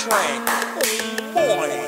track. Oh boy.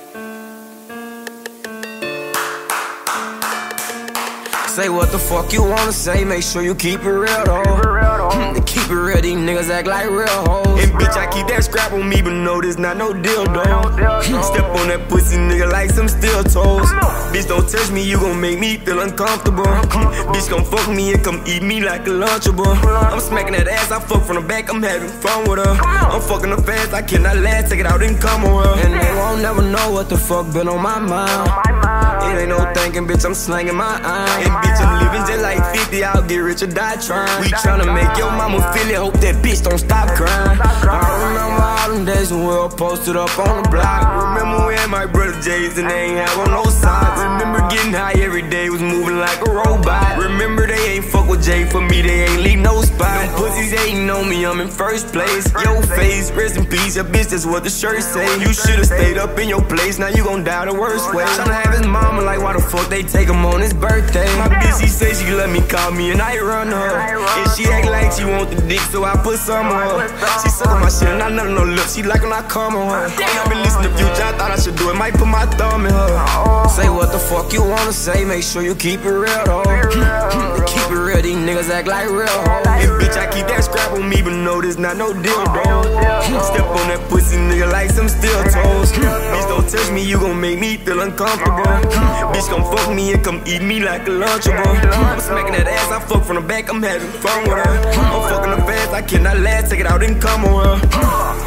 Say what the fuck you wanna say, make sure you keep it real though. Keep it real, these niggas act like real hoes. And bitch, I keep that scrap on me, but no, this not no deal though. Step on that pussy nigga like some steel toes. Bitch, don't touch me, you gon' make me feel uncomfortable. Bitch, gon' fuck me and come eat me like a Lunchable. I'm smacking that ass, I fuck from the back, I'm having fun with her. I'm fucking her fast, I cannot last, take it out and come on her. And they won't never know what the fuck been on my mind. It ain't no thinking, bitch, I'm slanging my iron. And bitch, I'm living just like 50, I'll get rich or die trying. We tryna make your mama feel it, hope that bitch don't stop crying. I remember all them days when we were posted up on the block. Remember we had my brother J's and they ain't have on no socks. Remember getting high every day, was moving like a robot. Remember they ain't fuck with Jay, for me they ain't leave no spot. Them pussies hating on me, I'm in first place. Yo face, rest in peace, your bitch, that's what the shirt say. You should've stayed up in your place, now you gon' die the worst way. Tryna have his mama like why the fuck they take him on his birthday. My bitch, she say she let me call me and I run her. And she act like she want the dick, so I put some on her. She suck on my shit and I never no lip, she like when I come on her. And I been listening to Future, I thought I should do it, might put my thumb in her. Say what the fuck you wanna say, make sure you keep it real though. Keep it real, these niggas act like real hoes. And bitch, I keep that scrap on me, but no, this not no deal though. Step on that pussy nigga like some steel toes. Bitch, don't touch me, you gon' make me feel uncomfortable. Bitch, gon' fuck me and come eat me like a Lunchable. I'm smacking that ass, I fuck from the back, I'm having fun with her. I'm fucking her fast, I cannot last, take it out and come on her.